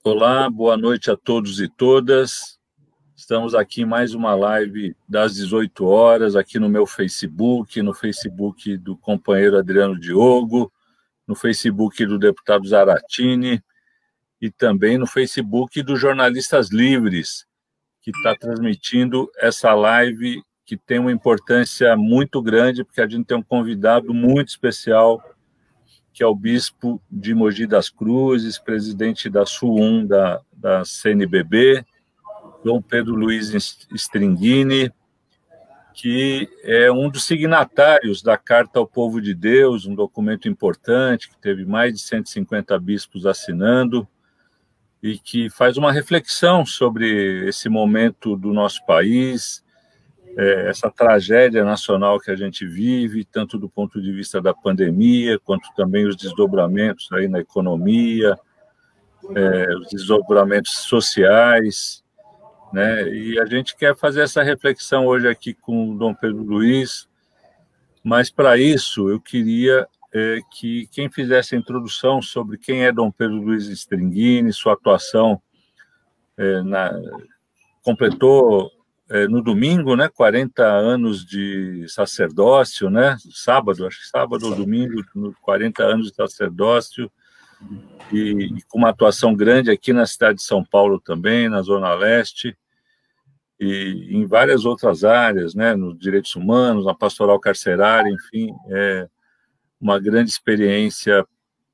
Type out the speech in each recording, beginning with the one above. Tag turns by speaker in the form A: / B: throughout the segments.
A: Olá, boa noite a todos e todas. Estamos aqui em mais uma live das 18 horas, aqui no meu Facebook, no Facebook do companheiro Adriano Diogo, no Facebook do deputado Zaratini e também no Facebook dos Jornalistas Livres, que está transmitindo essa live que tem uma importância muito grande, porque a gente tem um convidado muito especial, que é o bispo de Mogi das Cruzes, presidente da SUUM da CNBB, Dom Pedro Luiz Stringini, que é um dos signatários da Carta ao Povo de Deus, um documento importante, que teve mais de 150 bispos assinando, e que faz uma reflexão sobre esse momento do nosso país, essa tragédia nacional que a gente vive, tanto do ponto de vista da pandemia, quanto também os desdobramentos aí na economia, os desdobramentos sociais, né? E a gente quer fazer essa reflexão hoje aqui com o Dom Pedro Luiz, mas para isso eu queria que quem fizesse a introdução sobre quem é Dom Pedro Luiz Stringini, sua atuação completou no domingo, né, 40 anos de sacerdócio, né, sábado, acho que sábado ou domingo, 40 anos de sacerdócio, e com uma atuação grande aqui na cidade de São Paulo também, na Zona Leste, e em várias outras áreas, né, nos direitos humanos, na pastoral carcerária, enfim, uma grande experiência,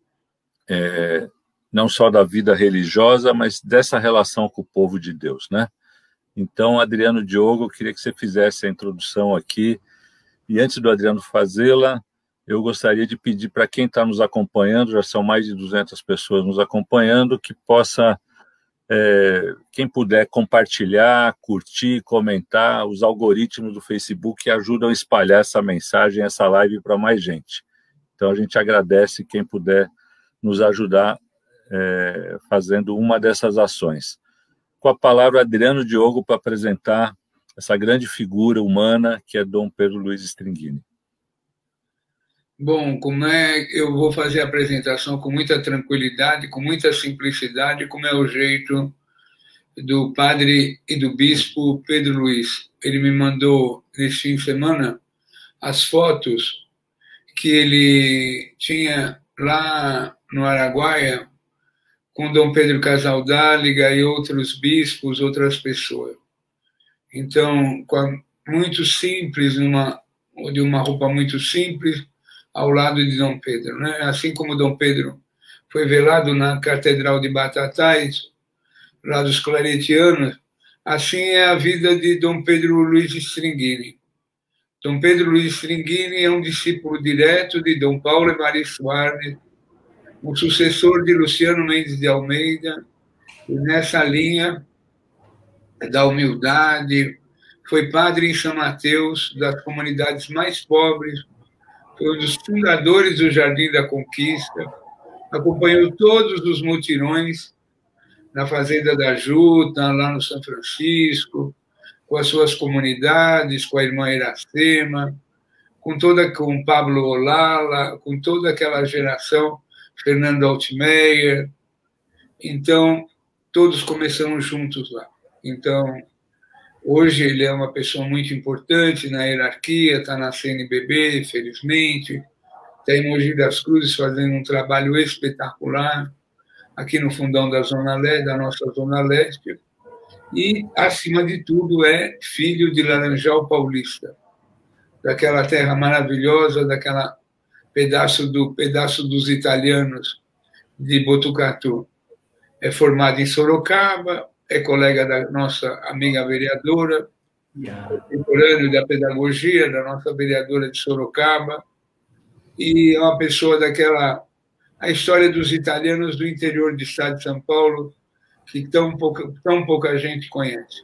A: não só da vida religiosa, mas dessa relação com o povo de Deus, né? Então, Adriano Diogo, eu queria que você fizesse a introdução aqui. E antes do Adriano fazê-la, eu gostaria de pedir para quem está nos acompanhando, já são mais de 200 pessoas nos acompanhando, que possa, quem puder, compartilhar, curtir, comentar. Os algoritmos do Facebook ajudam a espalhar essa mensagem, essa live para mais gente. Então, a gente agradece quem puder nos ajudar fazendo uma dessas ações. Com a palavra, Adriano Diogo, para apresentar essa grande figura humana que é Dom Pedro Luiz Stringini.
B: Bom, eu vou fazer a apresentação com muita tranquilidade, com muita simplicidade, como é o jeito do padre e do bispo Pedro Luiz. Ele me mandou, nesse fim de semana, as fotos que ele tinha lá no Araguaia, com Dom Pedro Casaldáliga e outros bispos, outras pessoas. Então, muito simples, de uma roupa muito simples, ao lado de Dom Pedro, né? Assim como Dom Pedro foi velado na Catedral de Batatais, lá dos Claretianos, assim é a vida de Dom Pedro Luiz Stringini. Dom Pedro Luiz Stringini é um discípulo direto de Dom Paulo e Maria Soares, o sucessor de Luciano Mendes de Almeida, e nessa linha da humildade, foi padre em São Mateus, das comunidades mais pobres, foi um dos fundadores do Jardim da Conquista, acompanhou todos os mutirões na Fazenda da Juta, lá no São Francisco, com as suas comunidades, com a irmã Iracema, com Pablo Olala, com toda aquela geração, Fernando Altmaier. Então, todos começamos juntos lá. Então, hoje ele é uma pessoa muito importante na hierarquia, está na CNBB, felizmente, está em Mogi das Cruzes fazendo um trabalho espetacular, aqui no fundão da Zona Leste, da nossa Zona Leste, e, acima de tudo, é filho de Laranjal Paulista, daquela terra maravilhosa, daquela pedaço dos italianos de Botucatu. É formado em Sorocaba, é colega da nossa amiga vereadora, contemporâneo da pedagogia da nossa vereadora de Sorocaba, e é uma pessoa a história dos italianos do interior do estado de São Paulo, que tão pouca gente conhece.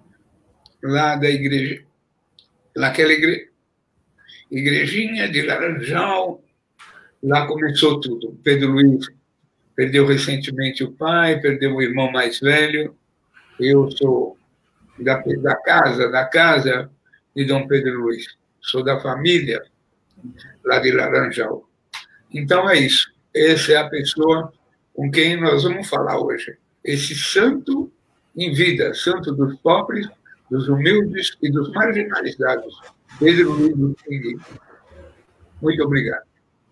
B: Lá da igreja, naquela igrejinha de Laranjal, lá começou tudo. Pedro Luiz perdeu recentemente o pai, perdeu o irmão mais velho. Eu sou da casa de Dom Pedro Luiz. Sou da família lá de Laranjal. Então é isso. Essa é a pessoa com quem nós vamos falar hoje. esse santo em vida, santo dos pobres, dos humildes e dos marginalizados, Pedro Luiz Bustingui. Muito obrigado.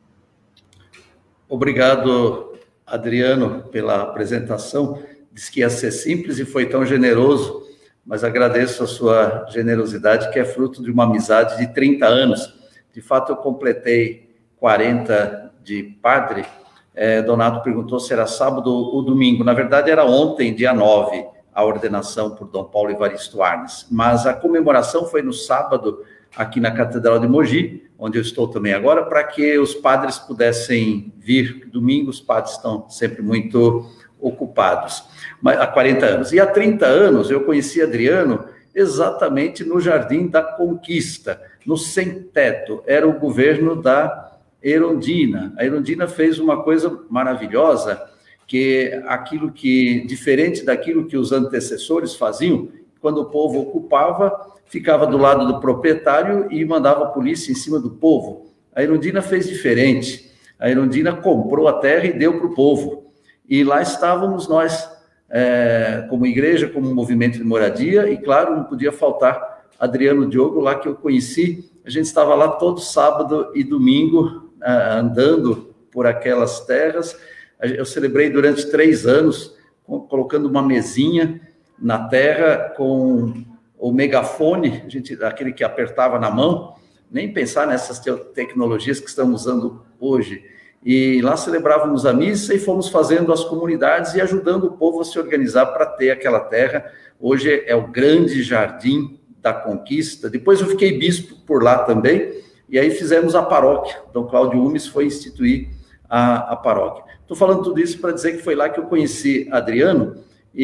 C: Obrigado, Adriano, pela apresentação. Disse que ia ser simples e foi tão generoso, mas agradeço a sua generosidade, que é fruto de uma amizade de 30 anos. De fato, eu completei 40 de padre. Donato perguntou se era sábado ou domingo. Na verdade, era ontem, dia 9, a ordenação por Dom Paulo Evaristo Arnes. Mas a comemoração foi no sábado, aqui na Catedral de Mogi, onde eu estou também agora, para que os padres pudessem vir. Domingo, os padres estão sempre muito ocupados. Mas, há 40 anos. E há 30 anos, eu conheci Adriano exatamente no Jardim da Conquista, no Sem Teto. Era o governo da Erundina. A Erundina fez uma coisa maravilhosa, que aquilo que, diferente daquilo que os antecessores faziam, quando o povo ocupava, ficava do lado do proprietário e mandava a polícia em cima do povo. A Erundina fez diferente. A Erundina comprou a terra e deu para o povo. E lá estávamos nós, como igreja, como movimento de moradia, e claro, não podia faltar Adriano Diogo, lá que eu conheci. A gente estava lá todo sábado e domingo, andando por aquelas terras. Eu celebrei durante 3 anos, colocando uma mesinha na terra com o megafone, aquele que apertava na mão, nem pensar nessas tecnologias que estamos usando hoje. E lá celebrávamos a missa e fomos fazendo as comunidades e ajudando o povo a se organizar para ter aquela terra. Hoje é o grande Jardim da Conquista. Depois eu fiquei bispo por lá também, e aí fizemos a paróquia. Dom Cláudio Umes foi instituir a paróquia. Estou falando tudo isso para dizer que foi lá que eu conheci Adriano,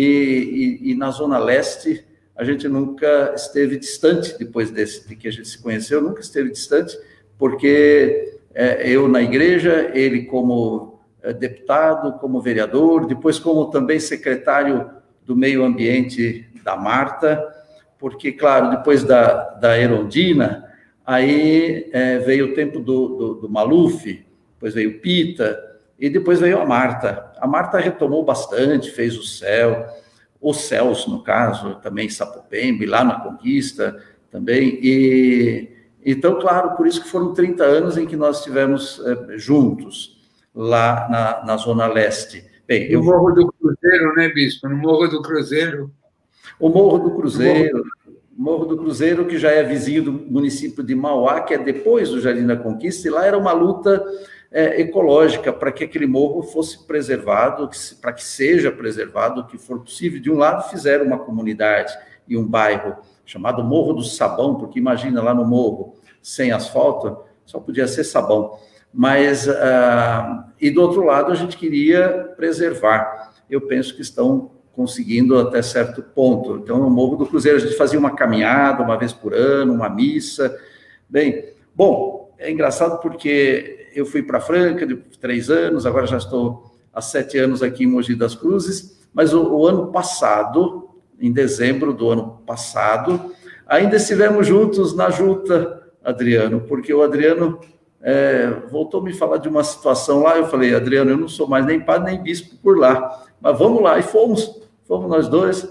C: e na Zona Leste a gente nunca esteve distante, depois de que a gente se conheceu, nunca esteve distante, porque eu na igreja, ele como deputado, como vereador, depois como também secretário do meio ambiente da Marta, porque, claro, depois da Erundina, aí veio o tempo do Maluf, depois veio o Pita, e depois veio a Marta. A Marta retomou bastante, fez os céus, no caso, também em Sapopembe, lá na Conquista também. E então, claro, por isso que foram 30 anos em que nós estivemos juntos, lá na Zona Leste. Bem,
B: no Morro do Cruzeiro, né, Bispo? No Morro do Cruzeiro.
C: O Morro do Cruzeiro, Morro do Cruzeiro, que já é vizinho do município de Mauá, que é depois do Jardim da Conquista, e lá era uma luta ecológica, para que aquele morro fosse preservado, para que seja preservado o que for possível. De um lado, fizeram uma comunidade e um bairro chamado Morro do Sabão, porque imagina lá no morro, sem asfalto, só podia ser sabão. Mas, e do outro lado, a gente queria preservar. Eu penso que estão conseguindo até certo ponto. Então, no Morro do Cruzeiro, a gente fazia uma caminhada uma vez por ano, uma missa. Bom, é engraçado porque eu fui para Franca de 3 anos, agora já estou há 7 anos aqui em Mogi das Cruzes, mas o ano passado, em dezembro do ano passado, ainda estivemos juntos na Juta, Adriano, porque o Adriano voltou a me falar de uma situação lá. Eu falei: Adriano, eu não sou mais nem padre nem bispo por lá, mas vamos lá. E fomos nós dois,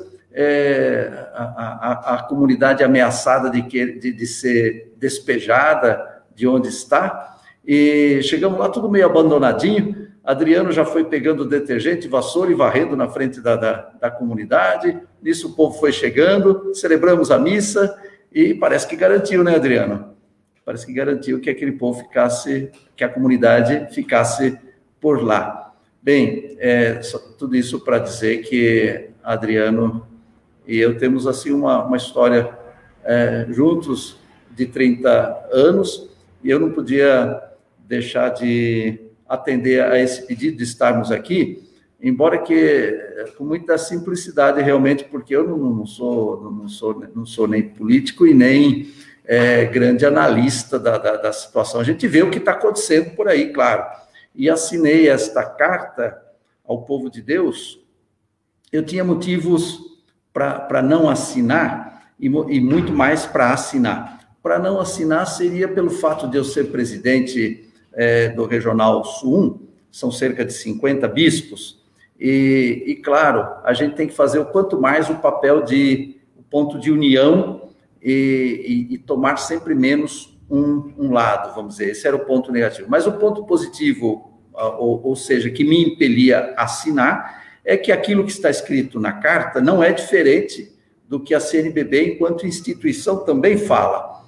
C: a comunidade ameaçada de ser despejada de onde está, e chegamos lá tudo meio abandonadinho. Adriano já foi pegando detergente, vassoura e varrendo na frente da comunidade. Nisso o povo foi chegando, celebramos a missa e parece que garantiu, né, Adriano? Parece que garantiu que aquele povo ficasse, que a comunidade ficasse por lá. Bem, tudo isso para dizer que Adriano e eu temos assim uma história juntos de 30 anos, e eu não podia deixar de atender a esse pedido de estarmos aqui, embora que com muita simplicidade realmente, porque eu não sou nem político e nem grande analista da situação. A gente vê o que está acontecendo por aí, claro. E assinei esta carta ao povo de Deus. Eu tinha motivos para não assinar e muito mais para assinar. Para não assinar seria pelo fato de eu ser presidente do Regional Sul 1, são cerca de 50 bispos, E, claro, a gente tem que fazer o quanto mais o papel de o ponto de união e tomar sempre menos um lado, vamos dizer. Esse era o ponto negativo. Mas o ponto positivo, ou seja, que me impelia a assinar, é que aquilo que está escrito na carta não é diferente do que a CNBB, enquanto instituição, também fala.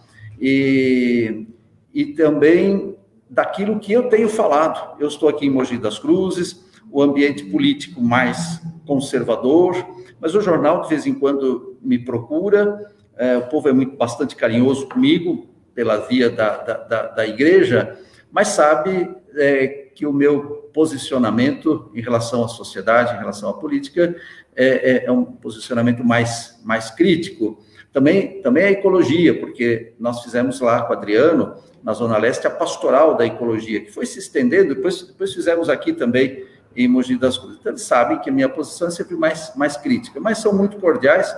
C: E também daquilo que eu tenho falado. Eu estou aqui em Mogi das Cruzes, o ambiente político mais conservador, mas o jornal, de vez em quando, me procura, o povo é bastante carinhoso comigo, pela via da igreja, mas sabe que o meu posicionamento em relação à sociedade, em relação à política, é um posicionamento mais crítico. Também a ecologia, porque nós fizemos lá com o Adriano, na Zona Leste, a pastoral da ecologia, que foi se estendendo, depois fizemos aqui também em Mogi das Cruzes. Então, eles sabem que a minha posição é sempre mais crítica, mas são muito cordiais,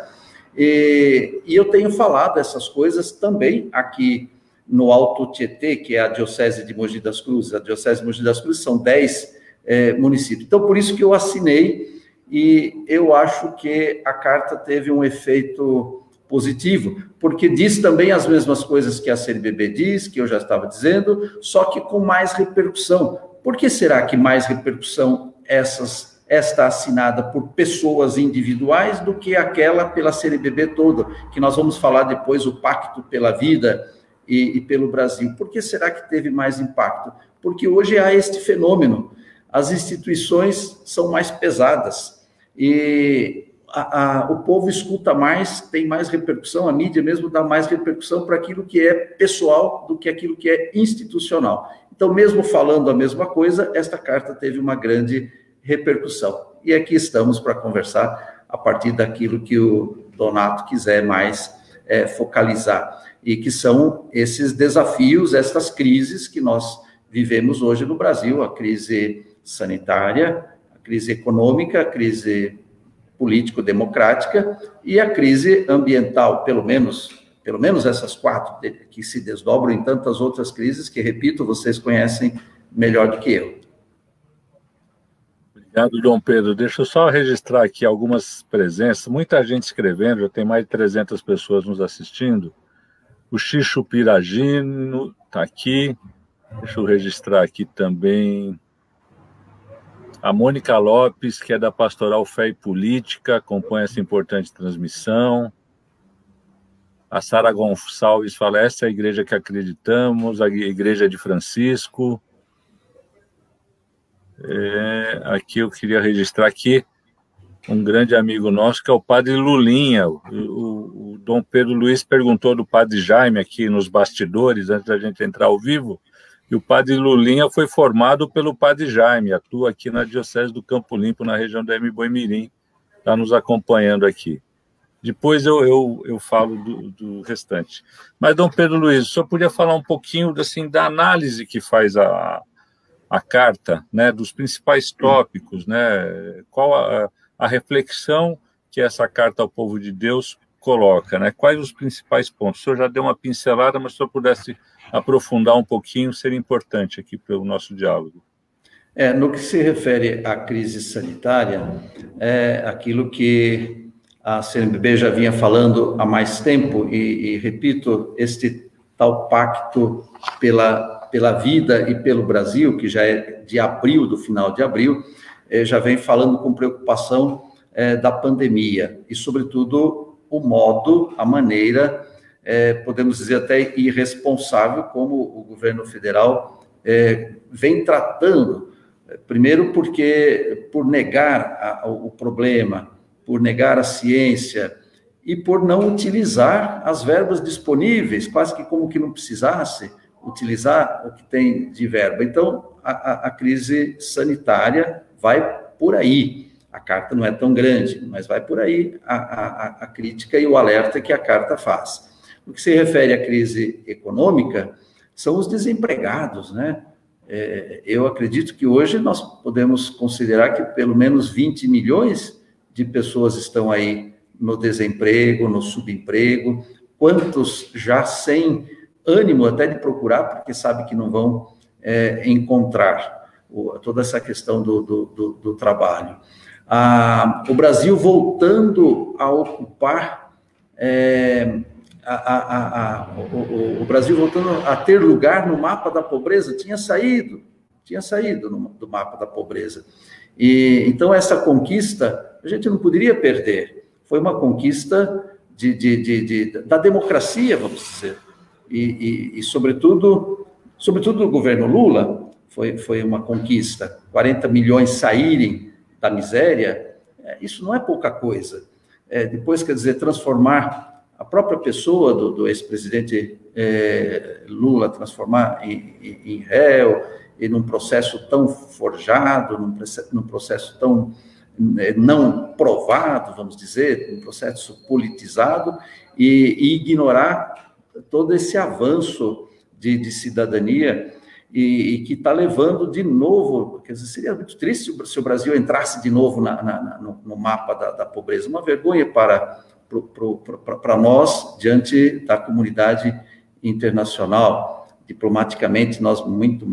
C: e eu tenho falado essas coisas também aqui no Alto Tietê, que é a Diocese de Mogi das Cruzes. A Diocese de Mogi das Cruzes são 10 municípios. Então, por isso que eu assinei, e eu acho que a carta teve um efeito positivo, porque diz também as mesmas coisas que a CNBB diz, que eu já estava dizendo, só que com mais repercussão. Por que será que mais repercussão esta assinada por pessoas individuais do que aquela pela CNBB toda, que nós vamos falar depois, o Pacto pela Vida e pelo Brasil? Por que será que teve mais impacto? Porque hoje há este fenômeno, as instituições são mais pesadas, e o povo escuta mais, tem mais repercussão, a mídia mesmo dá mais repercussão para aquilo que é pessoal do que aquilo que é institucional. Então, mesmo falando a mesma coisa, esta carta teve uma grande repercussão. E aqui estamos para conversar a partir daquilo que o Donato quiser mais focalizar, e que são esses desafios, estas crises que nós vivemos hoje no Brasil, a crise sanitária, a crise econômica, a crise político-democrática e a crise ambiental, pelo menos essas 4, que se desdobram em tantas outras crises que, repito, vocês conhecem melhor do que eu.
A: Obrigado, Dom Pedro. Deixa eu só registrar aqui algumas presenças, muita gente escrevendo, já tem mais de 300 pessoas nos assistindo. O Xixo Piragino está aqui, deixa eu registrar aqui também a Mônica Lopes, que é da Pastoral Fé e Política, acompanha essa importante transmissão. A Sara Gonçalves fala, essa é a igreja que acreditamos, a igreja de Francisco. Aqui eu queria registrar aqui um grande amigo nosso, que é o Padre Lulinha. O Dom Pedro Luiz perguntou do Padre Jaime aqui nos bastidores, antes da gente entrar ao vivo, e o Padre Lulinha foi formado pelo Padre Jaime, atua aqui na Diocese do Campo Limpo, na região da Boi-mirim, está nos acompanhando aqui. Depois eu falo do restante. Mas, Dom Pedro Luiz, o senhor podia falar um pouquinho assim, da análise que faz a carta, né, dos principais tópicos, né, qual a reflexão que essa carta ao povo de Deus coloca, né, quais os principais pontos? O senhor já deu uma pincelada, mas se o senhor pudesse aprofundar um pouquinho, seria importante aqui para o nosso diálogo.
C: No que se refere à crise sanitária, aquilo que a CNBB já vinha falando há mais tempo, e repito, este tal pacto pela vida e pelo Brasil, que já é de abril, do final de abril, já vem falando com preocupação da pandemia, e, sobretudo, o modo, a maneira, podemos dizer até irresponsável, como o governo federal vem tratando, primeiro porque, por negar o problema, por negar a ciência e por não utilizar as verbas disponíveis, quase que como que não precisasse utilizar o que tem de verba. Então, a crise sanitária vai por aí. A carta não é tão grande, mas vai por aí a crítica e o alerta que a carta faz. No que se refere à crise econômica, são os desempregados, né? Eu acredito que hoje nós podemos considerar que pelo menos 20 milhões de pessoas estão aí no desemprego, no subemprego, quantos já sem ânimo até de procurar, porque sabe que não vão encontrar. toda essa questão do trabalho. O Brasil voltando a ocupar, o Brasil voltando a ter lugar no mapa da pobreza, tinha saído do mapa da pobreza. E então essa conquista a gente não poderia perder. Foi uma conquista da democracia, vamos dizer, e sobretudo do governo Lula, foi uma conquista. 40 milhões saírem da miséria, isso não é pouca coisa. Depois, quer dizer, transformar a própria pessoa do ex-presidente Lula, transformar em réu, e num processo tão forjado, num processo tão não provado, vamos dizer, um processo politizado, e ignorar todo esse avanço de cidadania e que está levando de novo, quer dizer, seria muito triste se o Brasil entrasse de novo no mapa da pobreza, uma vergonha para nós, diante da comunidade internacional. Diplomaticamente, nós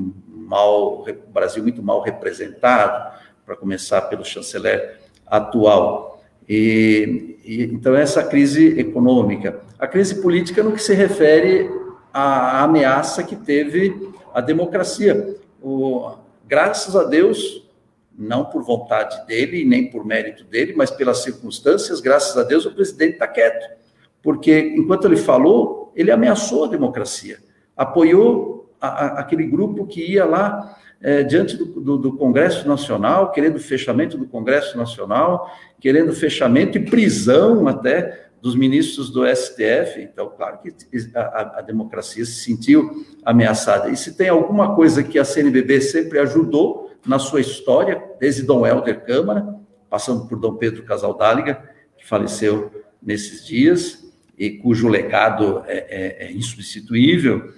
C: o Brasil muito mal representado, para começar pelo chanceler atual. Então, essa crise econômica. A crise política no que se refere à ameaça que teve a democracia. Graças a Deus, não por vontade dele, nem por mérito dele, mas pelas circunstâncias, graças a Deus, o presidente está quieto. Porque, enquanto ele falou, ele ameaçou a democracia, apoiou aquele grupo que ia lá diante do Congresso Nacional, querendo fechamento do Congresso Nacional, querendo fechamento e prisão até dos ministros do STF. Então, claro que a democracia se sentiu ameaçada. E se tem alguma coisa que a CNBB sempre ajudou na sua história, desde Dom Helder Câmara, passando por Dom Pedro Casaldáliga, que faleceu nesses dias, e cujo legado é insubstituível,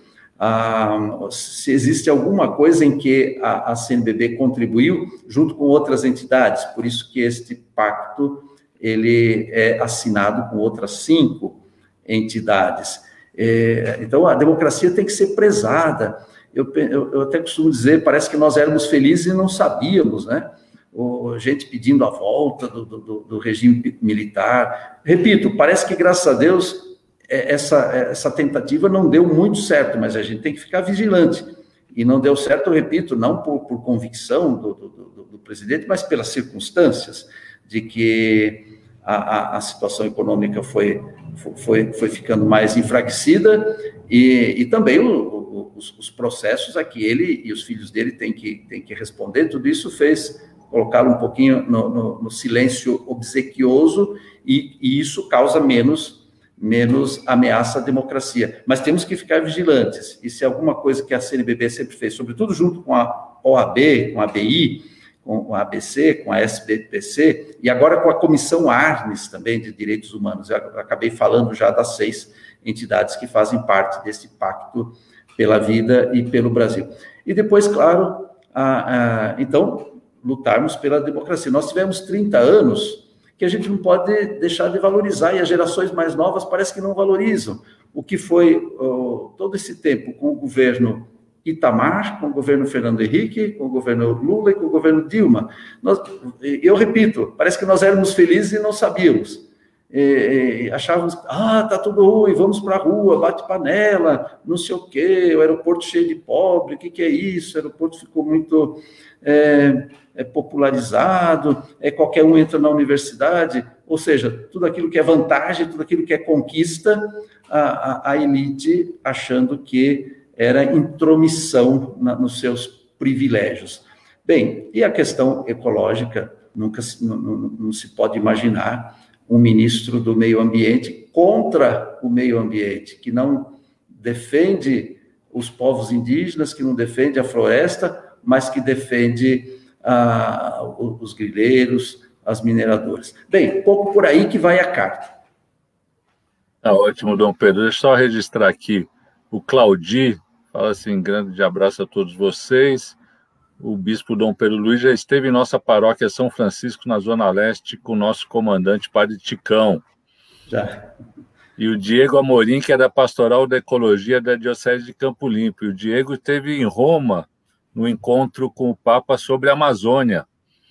C: se existe alguma coisa em que a CNBB contribuiu junto com outras entidades, por isso que este pacto ele é assinado com outras 5 entidades. Então, a democracia tem que ser prezada. Eu até costumo dizer, parece que nós éramos felizes e não sabíamos, né? Gente pedindo a volta do regime militar. Repito, parece que, graças a Deus, essa tentativa não deu muito certo, mas a gente tem que ficar vigilante. E não deu certo, eu repito, não por convicção do presidente, mas pelas circunstâncias de que a situação econômica foi ficando mais enfraquecida e também os processos a que ele e os filhos dele têm que responder. Tudo isso fez colocá-lo um pouquinho no silêncio obsequioso e isso causa menos ameaça à democracia. Mas temos que ficar vigilantes. Isso é alguma coisa que a CNBB sempre fez, sobretudo junto com a OAB, com a ABI, com a ABC, com a SBPC, e agora com a Comissão Arnes também de Direitos Humanos. Eu acabei falando já das 6 entidades que fazem parte desse pacto pela vida e pelo Brasil. E depois, claro, então, lutarmos pela democracia. Nós tivemos 30 anos que a gente não pode deixar de valorizar, e as gerações mais novas parece que não valorizam o que foi todo esse tempo com o governo Itamar, com o governo Fernando Henrique, com o governo Lula e com o governo Dilma. Eu repito, parece que nós éramos felizes e não sabíamos. Achávamos, tá tudo ruim, vamos para a rua, bate panela, não sei o quê, o aeroporto cheio de pobre, o que é isso? O aeroporto ficou muito popularizado, qualquer um entra na universidade, ou seja, tudo aquilo que é vantagem, tudo aquilo que é conquista, a elite achando que era intromissão nos seus privilégios. Bem, e a questão ecológica, não se pode imaginar um ministro do meio ambiente contra o meio ambiente, que não defende os povos indígenas, que não defende a floresta, mas que defende os grileiros, as mineradoras. Bem, pouco por aí que vai a carta.
A: Ótimo, Dom Pedro. Deixa eu só registrar aqui. O Claudi fala assim, grande abraço a todos vocês. O bispo Dom Pedro Luiz já esteve em nossa paróquia São Francisco, na Zona Leste, com o nosso comandante, Padre Ticão.
C: Já.
A: E o Diego Amorim, que é da Pastoral da Ecologia da Diocese de Campo Limpo. E o Diego esteve em Roma, no encontro com o Papa sobre a Amazônia.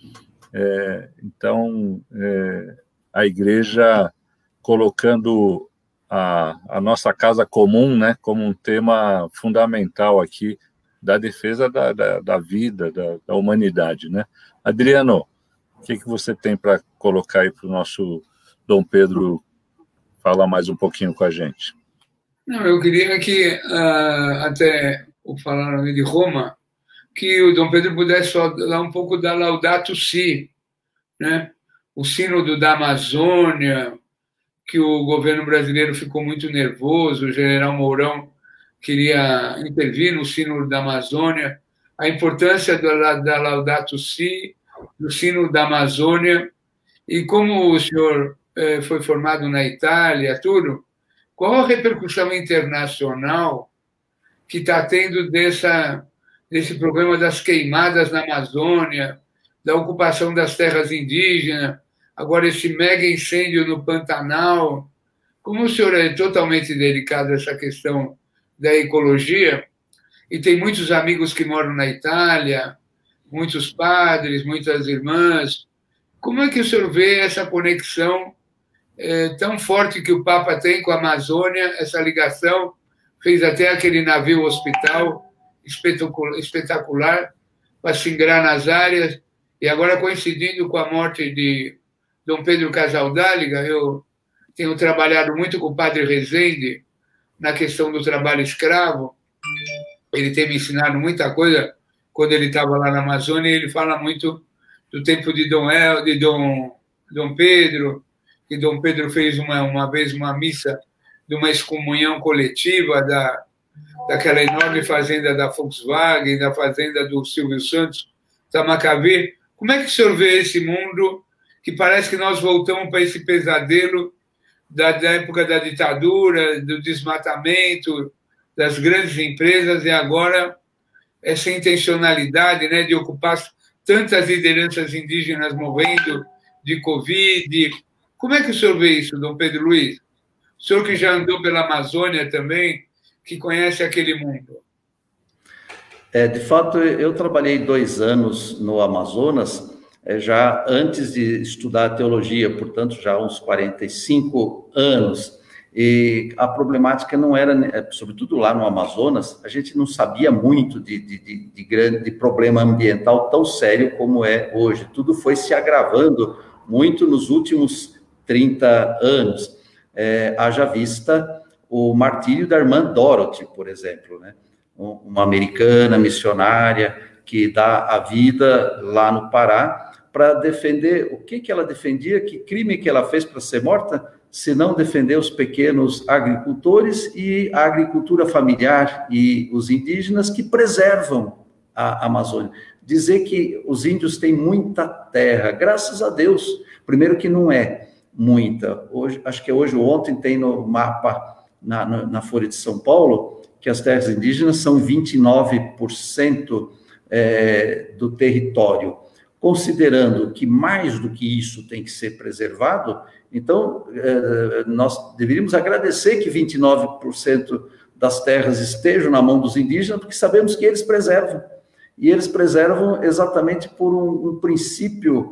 A: Então, a Igreja colocando a nossa casa comum, né, como um tema fundamental aqui da defesa da vida, da humanidade, né? Adriano, o que você tem para colocar aí para o nosso Dom Pedro falar mais um pouquinho com a gente?
B: Não, eu queria que, até falar de Roma, que o Dom Pedro pudesse falar um pouco da Laudato Si, né? O sínodo da Amazônia, que o governo brasileiro ficou muito nervoso, o general Mourão queria intervir no sínodo da Amazônia, a importância da Laudato Si, do sínodo da Amazônia, e como o senhor foi formado na Itália, tudo, qual a repercussão internacional que está tendo desse problema das queimadas na Amazônia, da ocupação das terras indígenas, agora esse mega incêndio no Pantanal? Como o senhor é totalmente dedicado a essa questão da ecologia, e tem muitos amigos que moram na Itália, muitos padres, muitas irmãs, como é que o senhor vê essa conexão tão forte que o Papa tem com a Amazônia, essa ligação? Fez até aquele navio hospital espetacular para se ingrar nas áreas, e agora, coincidindo com a morte de Dom Pedro Casaldáliga, eu tenho trabalhado muito com o padre Rezende na questão do trabalho escravo. Ele tem me ensinado muita coisa quando ele estava lá na Amazônia, e ele fala muito do tempo de Dom Pedro, que Dom Pedro fez uma vez uma missa de uma excomunhão coletiva daquela enorme fazenda da Volkswagen, da fazenda do Silvio Santos, Tamancaví. Como é que o senhor vê esse mundo que parece que nós voltamos para esse pesadelo da época da ditadura, do desmatamento, das grandes empresas, e agora essa intencionalidade, né, de ocupar tantas lideranças indígenas morrendo de Covid? Como é que o senhor vê isso, Dom Pedro Luiz? O senhor que já andou pela Amazônia também, que conhece aquele mundo.
C: De fato, eu trabalhei 2 anos no Amazonas, já antes de estudar teologia, portanto, já há uns 45 anos, e a problemática não era, sobretudo lá no Amazonas, a gente não sabia muito de problema ambiental tão sério como é hoje. Tudo foi se agravando muito nos últimos 30 anos. Haja vista o martírio da irmã Dorothy, por exemplo, né? Uma americana missionária que dá a vida lá no Pará para defender, o que ela defendia, que crime que ela fez para ser morta, se não defender os pequenos agricultores e a agricultura familiar e os indígenas que preservam a Amazônia. Dizer que os índios têm muita terra, graças a Deus, primeiro que não é muita, hoje, acho que hoje ou ontem tem no mapa, na Folha de São Paulo, que as terras indígenas são 29% do território. Considerando que mais do que isso tem que ser preservado, então nós deveríamos agradecer que 29% das terras estejam na mão dos indígenas, porque sabemos que eles preservam. E eles preservam exatamente por um princípio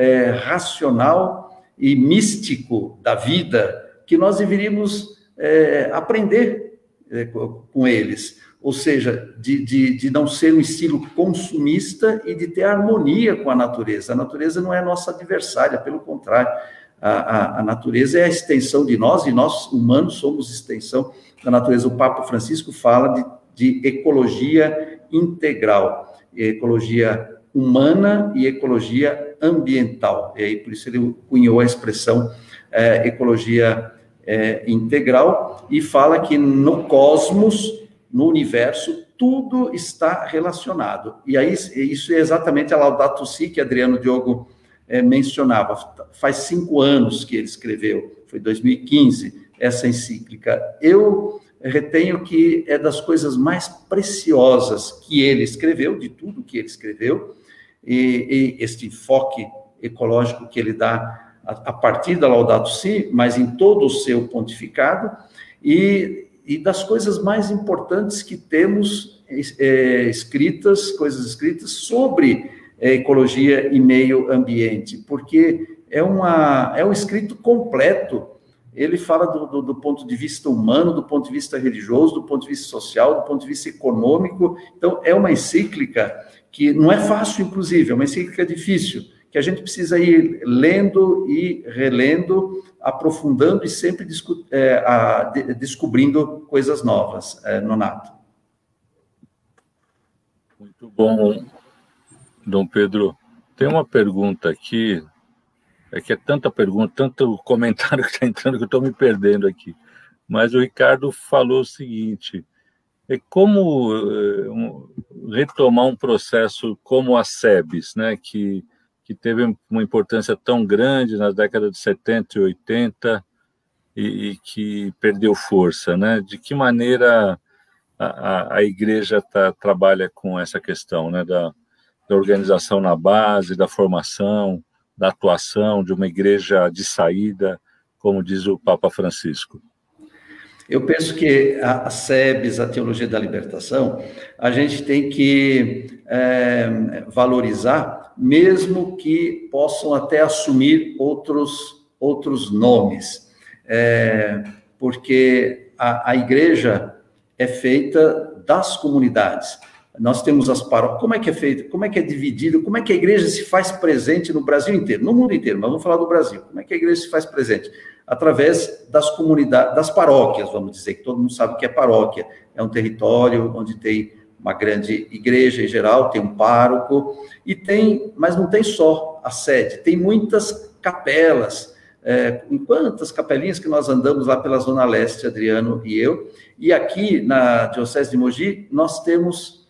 C: racional e místico da vida, que nós deveríamos aprender com eles, ou seja, de não ser um estilo consumista e de ter harmonia com a natureza. A natureza não é nossa adversária, pelo contrário, a natureza é a extensão de nós, e nós, humanos, somos extensão da natureza. O Papa Francisco fala de ecologia integral, ecologia humana e ecologia ambiental, e aí por isso ele cunhou a expressão ecologia integral, e fala que no cosmos, no universo, tudo está relacionado. E aí, isso é exatamente a Laudato Si que Adriano Diogo mencionava. Faz 5 anos que ele escreveu, foi 2015, essa encíclica. Eu retenho que é das coisas mais preciosas que ele escreveu, de tudo que ele escreveu, e este enfoque ecológico que ele dá a partir da Laudato Si, mas em todo o seu pontificado, e das coisas mais importantes que temos coisas escritas sobre ecologia e meio ambiente, porque é um escrito completo. Ele fala do ponto de vista humano, do ponto de vista religioso, do ponto de vista social, do ponto de vista econômico. Então, é uma encíclica que não é fácil, inclusive, é uma encíclica difícil, que a gente precisa ir lendo e relendo, aprofundando e sempre descobrindo coisas novas, Nonato.
A: Muito bom, Dom Pedro. Tem uma pergunta aqui, que é tanta pergunta, tanto comentário que está entrando que eu estou me perdendo aqui. Mas o Ricardo falou o seguinte, como retomar um processo como a SEBS, né, que teve uma importância tão grande nas décadas de 70 e 80 e que perdeu força, né? De que maneira a igreja trabalha com essa questão, né, da organização na base, da formação, da atuação de uma igreja de saída, como diz o Papa Francisco?
C: Eu penso que a SEBS, a Teologia da Libertação, a gente tem que valorizar, mesmo que possam até assumir outros nomes, porque a igreja é feita das comunidades. Nós temos as paróquias. Como é que é feito? Como é que é dividido? Como é que a igreja se faz presente no Brasil inteiro? No mundo inteiro, mas vamos falar do Brasil. Como é que a igreja se faz presente? Através das comunidades, das paróquias, vamos dizer, que todo mundo sabe o que é paróquia. É um território onde tem uma grande igreja em geral, tem um pároco, mas não tem só a sede, tem muitas capelas, em quantas capelinhas que nós andamos lá pela Zona Leste, Adriano e eu, e aqui na Diocese de Mogi, nós temos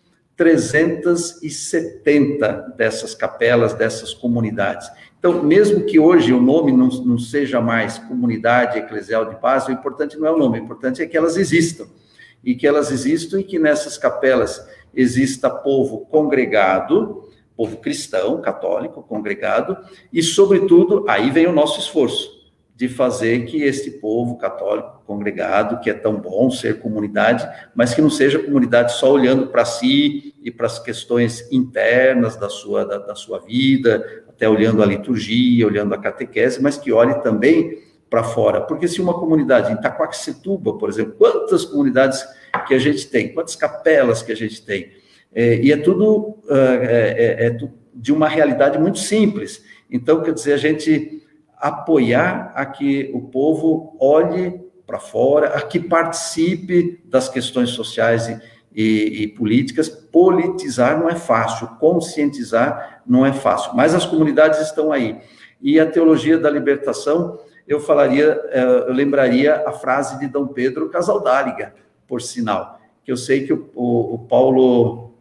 C: 370 dessas capelas, dessas comunidades. Então, mesmo que hoje o nome não seja mais Comunidade Eclesial de Paz, o importante não é o nome, o importante é que elas existam. E que nessas capelas exista povo congregado, povo cristão, católico, congregado, e, sobretudo, aí vem o nosso esforço, de fazer que este povo católico congregado, que é tão bom ser comunidade, mas que não seja comunidade só olhando para si e para as questões internas da sua vida, até olhando a liturgia, olhando a catequese, mas que olhe também para fora. Porque se uma comunidade em Itaquaquecetuba, por exemplo, quantas comunidades que a gente tem, quantas capelas que a gente tem, e é tudo de uma realidade muito simples. Então, quer dizer, a gente apoiar a que o povo olhe para fora, a que participe das questões sociais e políticas. Politizar não é fácil, conscientizar não é fácil, mas as comunidades estão aí. E a teologia da libertação, eu lembraria a frase de Dom Pedro Casaldáliga, por sinal, que eu sei que o Paulo,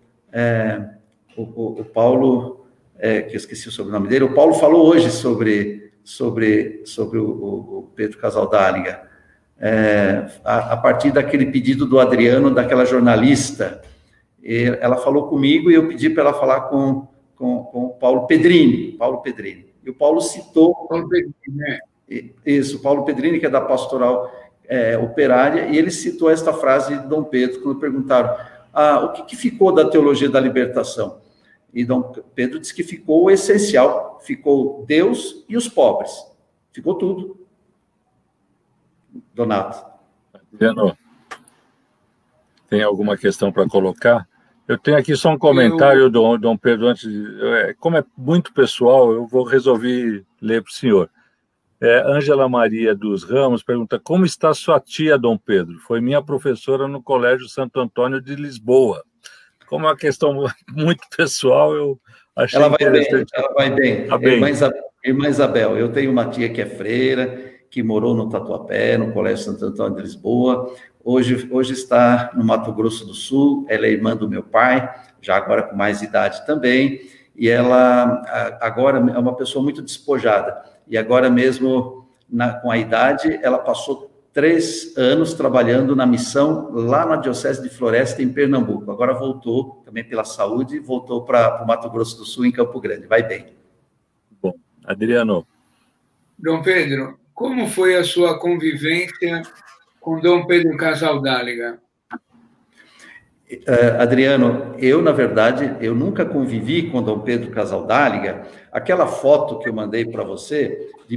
C: que eu esqueci o sobrenome dele, o Paulo falou hoje sobre o Pedro Casaldáliga, a partir daquele pedido do Adriano, daquela jornalista. Ela falou comigo e eu pedi para ela falar com o Paulo Pedrini. E o Paulo citou... Paulo Pedrini, né? Isso, Paulo Pedrini, que é da Pastoral Operária, e ele citou esta frase de Dom Pedro, quando perguntaram o que ficou da teologia da libertação. E Dom Pedro disse que ficou o essencial, ficou Deus e os pobres, ficou tudo. Donato.
A: Adriano, tem alguma questão para colocar? Eu tenho aqui só um comentário, Dom Pedro, antes como é muito pessoal, eu vou resolver ler para o senhor. Ângela Maria dos Ramos pergunta: como está sua tia, Dom Pedro? Foi minha professora no Colégio Santo Antônio de Lisboa. Como é uma questão muito pessoal, eu achei interessante.
C: Ela vai bem.
A: Tá bem.
C: Irmã Isabel, eu tenho uma tia que é freira, que morou no Tatuapé, no Colégio Santo Antônio de Lisboa. Hoje está no Mato Grosso do Sul. Ela é irmã do meu pai, já agora com mais idade também. E ela agora é uma pessoa muito despojada. E agora mesmo, com a idade, ela passou 3 anos trabalhando na missão lá na Diocese de Floresta, em Pernambuco. Agora voltou, também pela saúde, voltou para o Mato Grosso do Sul, em Campo Grande. Vai bem.
A: Bom, Adriano.
B: Dom Pedro, como foi a sua convivência com Dom Pedro Casaldáliga?
C: Adriano, eu, na verdade, eu nunca convivi com Dom Pedro Casaldáliga. Aquela foto que eu mandei para você, de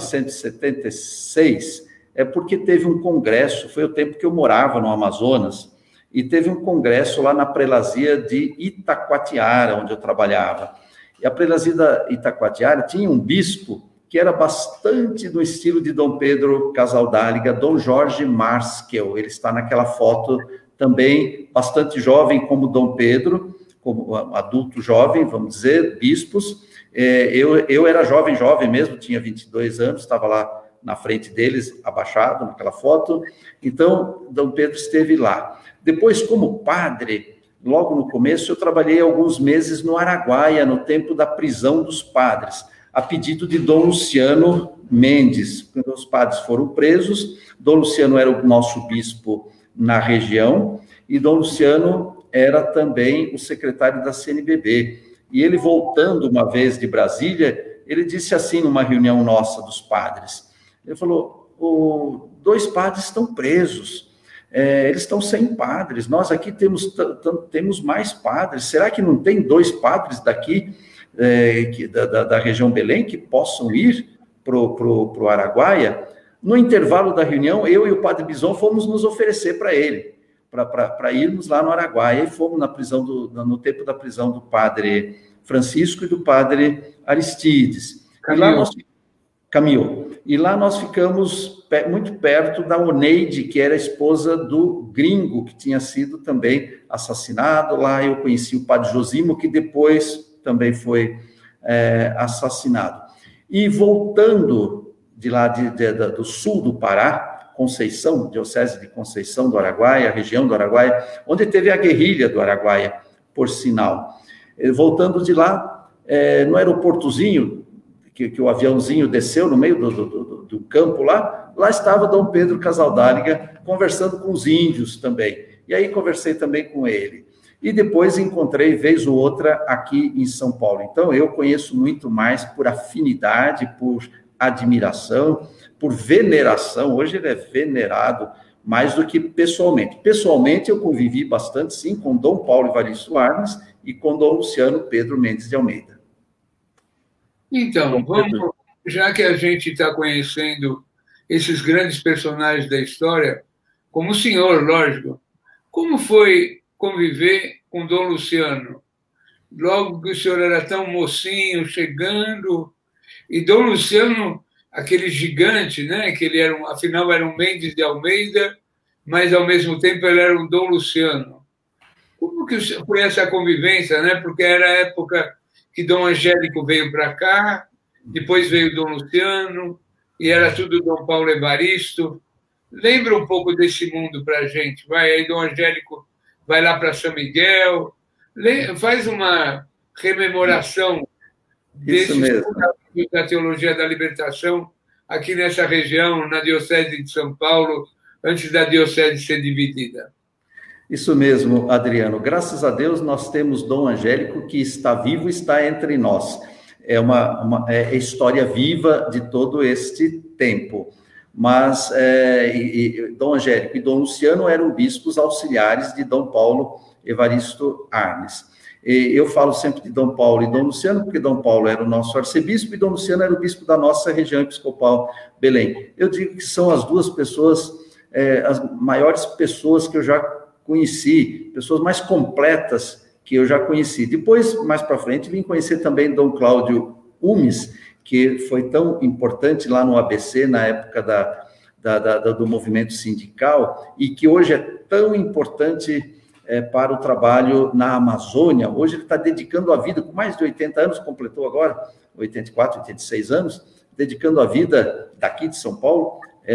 C: 1976, é porque teve um congresso, foi o tempo que eu morava no Amazonas, e teve um congresso lá na prelazia de Itacoatiara, onde eu trabalhava. E a prelazia da Itacoatiara tinha um bispo que era bastante do estilo de Dom Pedro Casaldáliga, Dom Jorge Marskel. Ele está naquela foto também, bastante jovem como Dom Pedro, como adulto jovem, vamos dizer, bispos. Eu era jovem mesmo, tinha 22 anos, estava lá na frente deles, abaixado naquela foto. Então, Dom Pedro esteve lá. Depois, como padre, logo no começo, eu trabalhei alguns meses no Araguaia, no tempo da prisão dos padres, a pedido de Dom Luciano Mendes. Quando os padres foram presos, Dom Luciano era o nosso bispo na região, e Dom Luciano era também o secretário da CNBB. E ele, voltando uma vez de Brasília, ele disse assim, numa reunião nossa dos padres, ele falou, 2 padres estão presos, eles estão sem padres, nós aqui temos mais padres, será que não tem 2 padres daqui, da região Belém, que possam ir para o Araguaia? No intervalo da reunião, eu e o padre Bison fomos nos oferecer para ele, para irmos lá no Araguaia, e fomos no tempo da prisão do padre Francisco e do padre Aristides. Caminhou. E lá nós ficamos muito perto da Oneide, que era a esposa do gringo, que tinha sido também assassinado. Lá eu conheci o padre Josimo, que depois também foi assassinado. E voltando de lá do sul do Pará, Conceição, diocese de Conceição do Araguaia, região do Araguaia, onde teve a guerrilha do Araguaia, por sinal. Voltando de lá, no aeroportozinho, que o aviãozinho desceu no meio do campo lá estava Dom Pedro Casaldáliga conversando com os índios também. E aí conversei também com ele. E depois encontrei, vez ou outra, aqui em São Paulo. Então, eu conheço muito mais por afinidade, por admiração, por veneração. Hoje ele é venerado mais do que pessoalmente. Pessoalmente, eu convivi bastante, sim, com Dom Paulo Evaristo Arnes e com Dom Luciano Pedro Mendes de Almeida.
B: Então, já que a gente está conhecendo esses grandes personagens da história, como o senhor, lógico, como foi conviver com Dom Luciano? Logo que o senhor era tão mocinho, chegando, e Dom Luciano, aquele gigante, né? Que ele era, afinal, era um Mendes de Almeida, mas, ao mesmo tempo, ele era um Dom Luciano. Como que foi essa convivência, né? Porque era a época que Dom Angélico veio para cá, depois veio Dom Luciano, e era tudo Dom Paulo Evaristo. Lembra um pouco desse mundo para a gente. Vai aí, Dom Angélico vai lá para São Miguel, faz uma rememoração desses fundamentos da teologia da libertação aqui nessa região, na Diocese de São Paulo, antes da Diocese ser dividida.
C: Isso mesmo, Adriano. Graças a Deus, nós temos Dom Angélico, que está vivo e está entre nós. É uma história viva de todo este tempo. Mas Dom Angélico e Dom Luciano eram bispos auxiliares de Dom Paulo Evaristo Arnes. Eu falo sempre de Dom Paulo e Dom Luciano, porque Dom Paulo era o nosso arcebispo e Dom Luciano era o bispo da nossa região episcopal Belém. Eu digo que são as duas pessoas, as maiores pessoas que eu já conheci, pessoas mais completas que eu já conheci. Depois, mais para frente, vim conhecer também Dom Cláudio Umes, que foi tão importante lá no ABC, na época do movimento sindical, e que hoje é tão importante para o trabalho na Amazônia. Hoje ele está dedicando a vida, com mais de 80 anos, completou agora, 84, 86 anos, dedicando a vida daqui de São Paulo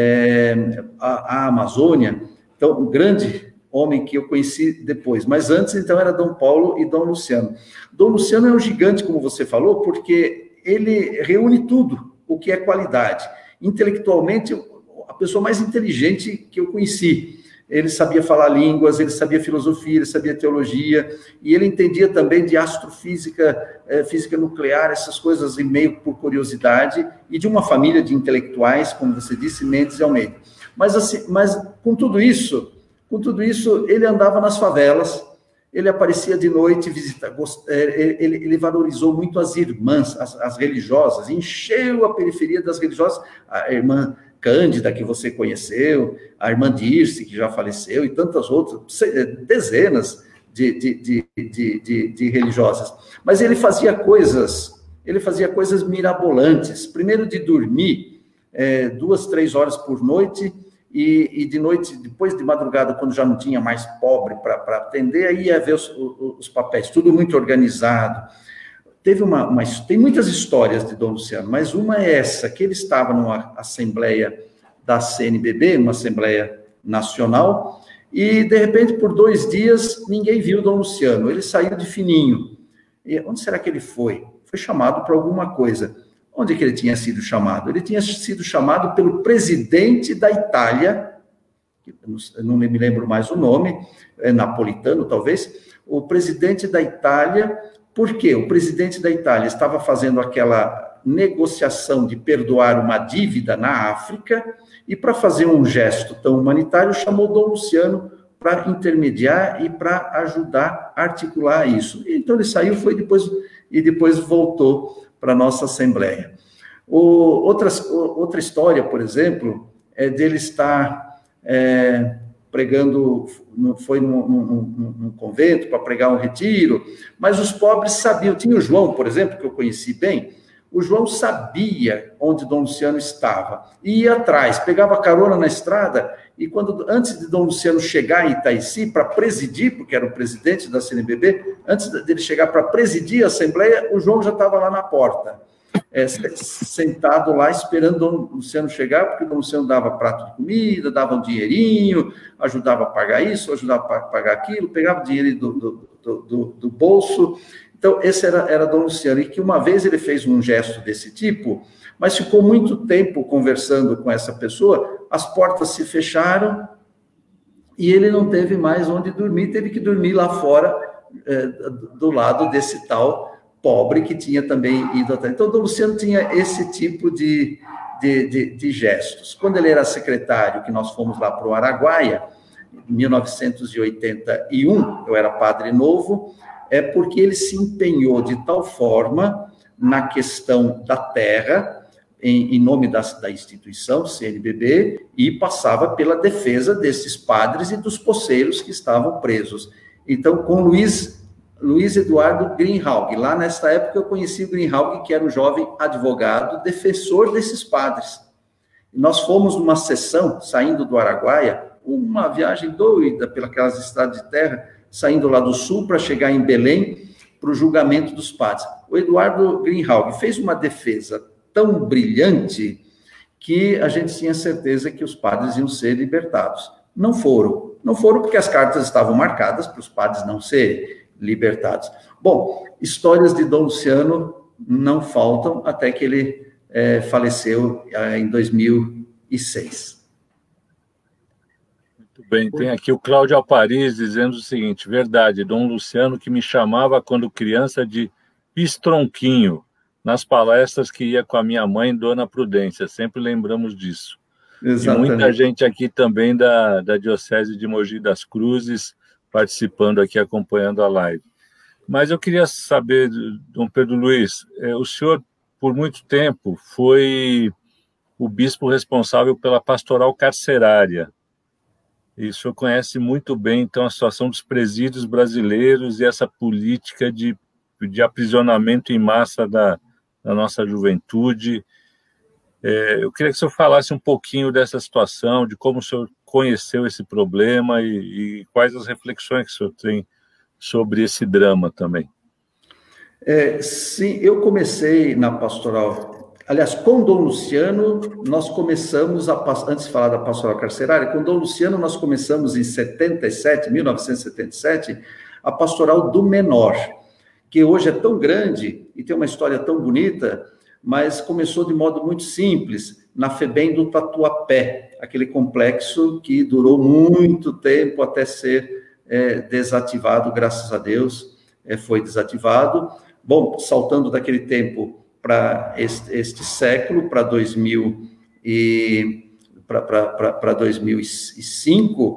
C: à Amazônia. Então, um grande homem que eu conheci depois. Mas antes, então, era Dom Paulo e Dom Luciano. Dom Luciano é um gigante, como você falou, porque ele reúne tudo o que é qualidade. Intelectualmente, a pessoa mais inteligente que eu conheci. Ele sabia falar línguas, ele sabia filosofia, ele sabia teologia, e ele entendia também de astrofísica, física nuclear, essas coisas, e meio por curiosidade, e de uma família de intelectuais, como você disse, Mendes e Almeida. Mas, assim, com tudo isso, Com tudo isso, ele andava nas favelas, ele aparecia de noite, ele valorizou muito as irmãs, as religiosas, encheu a periferia das religiosas, a irmã Cândida, que você conheceu, a irmã Dirce, que já faleceu, e tantas outras, dezenas de religiosas. Mas ele fazia coisas mirabolantes. Primeiro, de dormir 2, 3 horas por noite, e de noite, depois de madrugada, quando já não tinha mais pobre para atender, aí ia ver os papéis, tudo muito organizado. Tem muitas histórias de Dom Luciano, mas uma é essa, que ele estava numa assembleia da CNBB, uma assembleia nacional, e, de repente, por 2 dias, ninguém viu Dom Luciano. Ele saiu de fininho. E onde será que ele foi? Foi chamado para alguma coisa. Onde que ele tinha sido chamado? Ele tinha sido chamado pelo presidente da Itália, eu não me lembro mais o nome, napolitano, talvez, o presidente da Itália. Por quê? O presidente da Itália estava fazendo aquela negociação de perdoar uma dívida na África, e para fazer um gesto tão humanitário, chamou Dom Luciano para intermediar e para ajudar a articular isso. Então ele saiu, depois voltou para a nossa Assembleia. Outra história, por exemplo, é dele estar pregando, foi num convento para pregar um retiro, mas os pobres sabiam. Tinha o João, por exemplo, que eu conheci bem. O João sabia onde Dom Luciano estava, e ia atrás, pegava carona na estrada, e antes de Dom Luciano chegar em Itaici para presidir, porque era o presidente da CNBB, antes dele chegar para presidir a Assembleia, o João já estava lá na porta, sentado lá, esperando Dom Luciano chegar, porque Dom Luciano dava prato de comida, dava um dinheirinho, ajudava a pagar isso, ajudava a pagar aquilo, pegava dinheiro do bolso. Então, esse era Dom Luciano, e que uma vez ele fez um gesto desse tipo, mas ficou muito tempo conversando com essa pessoa, as portas se fecharam, e ele não teve mais onde dormir, teve que dormir lá fora, do lado desse tal pobre que tinha também ido atrás. Então, Dom Luciano tinha esse tipo de gestos. Quando ele era secretário, que nós fomos lá para o Araguaia, em 1981, eu era padre novo, porque ele se empenhou de tal forma na questão da terra, em nome da instituição, CNBB, e passava pela defesa desses padres e dos poceiros que estavam presos. Então, com Luiz Eduardo Greenhalgh, lá nessa época eu conheci o Greenhalgh, que era um jovem advogado, defensor desses padres. E nós fomos numa sessão, saindo do Araguaia, uma viagem doida pelas estradas de terra, saindo lá do sul para chegar em Belém, para o julgamento dos padres. O Eduardo Greenhalgh fez uma defesa tão brilhante que a gente tinha certeza que os padres iam ser libertados. Não foram porque as cartas estavam marcadas para os padres não serem libertados. Bom, histórias de Dom Luciano não faltam, até que ele faleceu em 2006.
A: Bem, tem aqui o Cláudio Alpariz dizendo o seguinte: verdade, Dom Luciano que me chamava quando criança de Pistronquinho, nas palestras que ia com a minha mãe, Dona Prudência, sempre lembramos disso. Exatamente. E muita gente aqui também da Diocese de Mogi das Cruzes, participando aqui, acompanhando a live. Mas eu queria saber, Dom Pedro Luiz, o senhor, por muito tempo, foi o bispo responsável pela pastoral carcerária. E o senhor conhece muito bem, então, a situação dos presídios brasileiros e essa política de aprisionamento em massa da nossa juventude. Eu queria que o senhor falasse um pouquinho dessa situação, de como o senhor conheceu esse problema e quais as reflexões que o senhor tem sobre esse drama também.
C: Sim, eu comecei na pastoral. Aliás, com Dom Luciano, nós começamos, antes de falar da pastoral carcerária, com Dom Luciano nós começamos em 1977, a pastoral do menor, que hoje é tão grande e tem uma história tão bonita, mas começou de modo muito simples, na FEBEM do Tatuapé, aquele complexo que durou muito tempo até ser desativado, graças a Deus, foi desativado. Bom, saltando daquele tempo para este século, para 2005,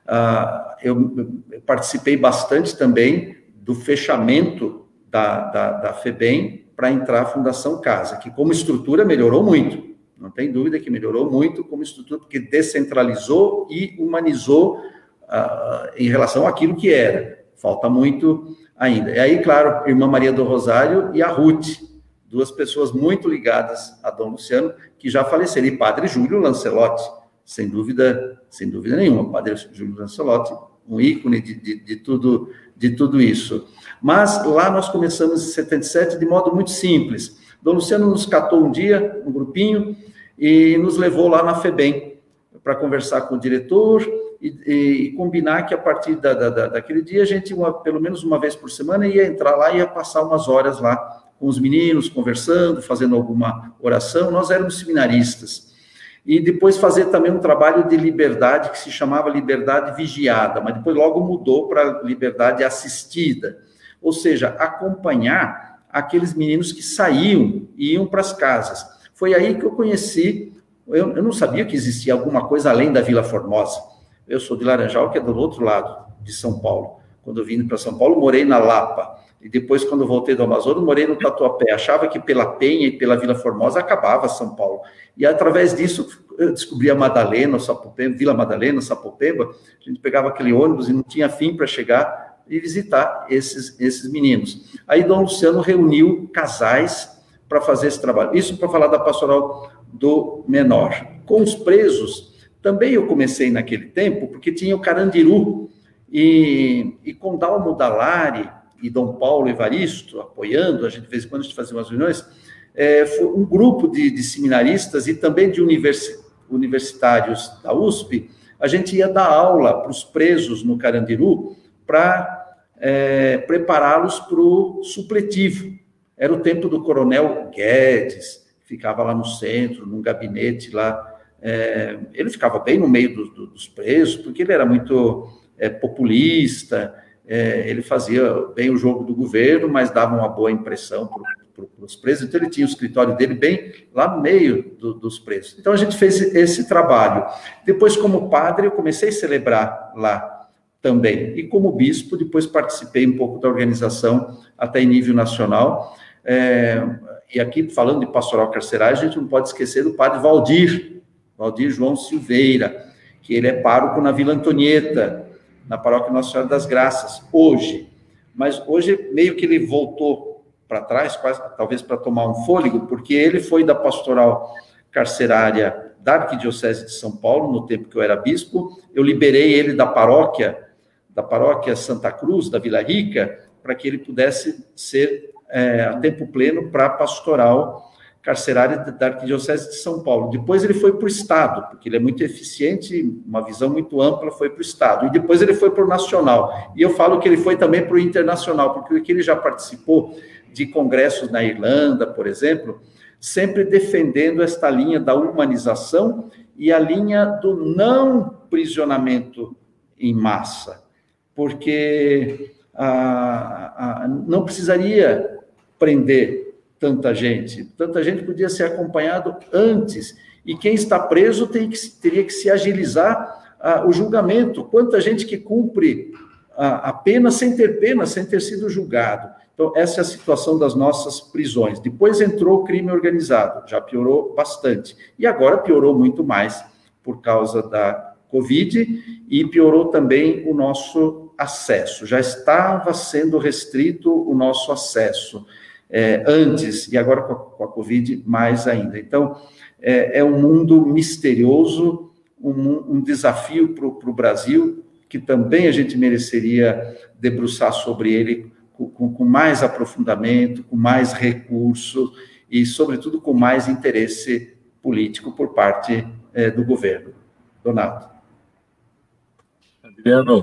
C: eu participei bastante também do fechamento da FEBEM para entrar a Fundação Casa, que como estrutura melhorou muito, não tem dúvida que melhorou muito como estrutura, porque descentralizou e humanizou em relação àquilo que era. Falta muito ainda. E aí, claro, irmã Maria do Rosário e a Ruth, duas pessoas muito ligadas a Dom Luciano, que já faleceram, e Padre Júlio Lancelotti, sem dúvida nenhuma, Padre Júlio Lancelotti, um ícone de tudo isso. Mas lá nós começamos em 77 de modo muito simples. Dom Luciano nos catou um dia, um grupinho, e nos levou lá na FEBEM para conversar com o diretor e combinar que a partir daquele dia a gente, pelo menos uma vez por semana, ia entrar lá e ia passar umas horas lá com os meninos, conversando, fazendo alguma oração. Nós éramos seminaristas. E depois fazer também um trabalho de liberdade que se chamava liberdade vigiada, mas depois logo mudou para liberdade assistida. Ou seja, acompanhar aqueles meninos que saíam e iam para as casas. Foi aí que eu conheci, eu não sabia que existia alguma coisa além da Vila Formosa. Eu sou de Laranjal, que é do outro lado de São Paulo. Quando eu vim para São Paulo, morei na Lapa. E depois, quando eu voltei do Amazonas, morei no Tatuapé. Achava que pela Penha e pela Vila Formosa acabava São Paulo. E através disso, eu descobri a Madalena, o Sapopemba, Vila Madalena, Sapopemba. A gente pegava aquele ônibus e não tinha fim para chegar e visitar esses meninos. Aí Dom Luciano reuniu casais para fazer esse trabalho. Isso para falar da pastoral do menor. Com os presos, também eu comecei naquele tempo, porque tinha o Carandiru, e com Dalmo Dallari e Dom Paulo Evaristo apoiando, a gente de vez em quando a gente fazia umas reuniões, foi um grupo de seminaristas e também de universitários da USP, a gente ia dar aula para os presos no Carandiru para prepará-los para o supletivo. Era o tempo do coronel Guedes, que ficava lá no centro, num gabinete lá. Ele ficava bem no meio dos presos, porque ele era muito populista, ele fazia bem o jogo do governo, mas dava uma boa impressão para os presos. Então, ele tinha o escritório dele bem lá no meio dos presos. Então, a gente fez esse trabalho. Depois, como padre, eu comecei a celebrar lá também. E como bispo, depois participei um pouco da organização até em nível nacional. E aqui, falando de pastoral carcerária, a gente não pode esquecer do padre Valdir João Silveira, que ele é pároco na Vila Antonieta, na paróquia Nossa Senhora das Graças, hoje. Mas hoje, meio que ele voltou para trás, quase, talvez para tomar um fôlego, porque ele foi da pastoral carcerária da Arquidiocese de São Paulo, no tempo que eu era bispo. Eu liberei ele da paróquia Santa Cruz, da Vila Rica, para que ele pudesse ser a tempo pleno para a pastoral carcerária da Arquidiocese de São Paulo. Depois ele foi para o Estado, porque ele é muito eficiente, uma visão muito ampla, foi para o Estado. E depois ele foi para o Nacional. E eu falo que ele foi também para o Internacional, porque ele já participou de congressos na Irlanda, por exemplo, sempre defendendo esta linha da humanização e a linha do não prisionamento em massa, porque não precisaria prender tanta gente podia ser acompanhado antes, e quem está preso teria que se agilizar o julgamento. Quanta gente que cumpre a pena sem ter sido julgado. Então, essa é a situação das nossas prisões. Depois entrou o crime organizado, já piorou bastante, e agora piorou muito mais por causa da Covid, e piorou também o nosso acesso. Já estava sendo restrito o nosso acesso antes, e agora com a Covid mais ainda. Então, é um mundo misterioso, um desafio para o Brasil, que também a gente mereceria debruçar sobre ele com mais aprofundamento, com mais recurso e, sobretudo, com mais interesse político por parte do governo. Donato.
A: Adriano,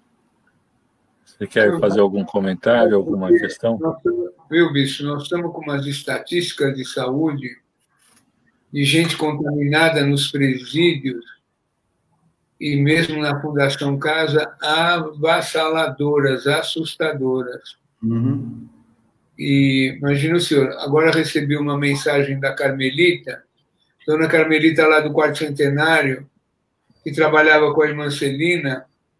A: você quer fazer algum comentário, alguma questão?
B: Viu, bicho, nós estamos com umas estatísticas de saúde de gente contaminada nos presídios e mesmo na Fundação Casa, avassaladoras, assustadoras.
C: Uhum.
B: E imagina o senhor, agora recebi uma mensagem da Carmelita, dona Carmelita lá do Quarto Centenário, que trabalhava com a irmã Celina,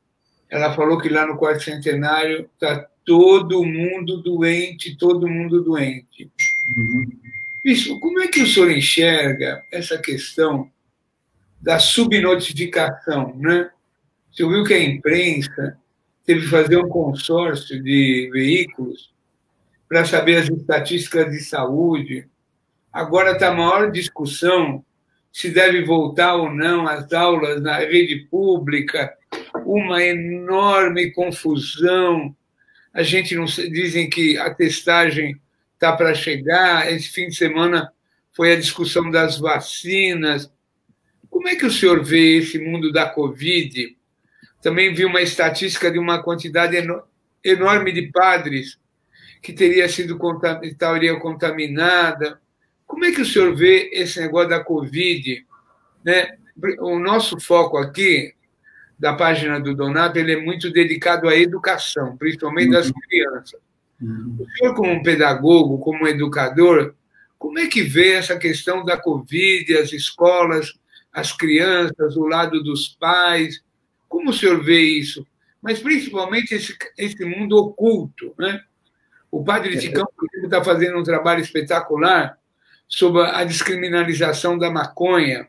B: ela falou que lá no quarto centenário está todo mundo doente, todo mundo doente. Bispo, como é que o senhor enxerga essa questão da subnotificação, né? Você viu que a imprensa teve que fazer um consórcio de veículos para saber as estatísticas de saúde. Agora está a maior discussão se deve voltar ou não às aulas na rede pública, uma enorme confusão. A gente não dizem que a testagem está para chegar. Esse fim de semana foi a discussão das vacinas. Como é que o senhor vê esse mundo da Covid? Também vi uma estatística de uma quantidade enorme de padres que estaria contaminada. Como é que o senhor vê esse negócio da Covid? Né? O nosso foco aqui, da página do Donato, ele é muito dedicado à educação, principalmente das crianças. O senhor, como um pedagogo, como um educador, como é que vê essa questão da Covid, as escolas, as crianças, o lado dos pais? Como o senhor vê isso? Mas, principalmente, esse mundo oculto, né? O padre Ticão, por exemplo, está fazendo um trabalho espetacular sobre a descriminalização da maconha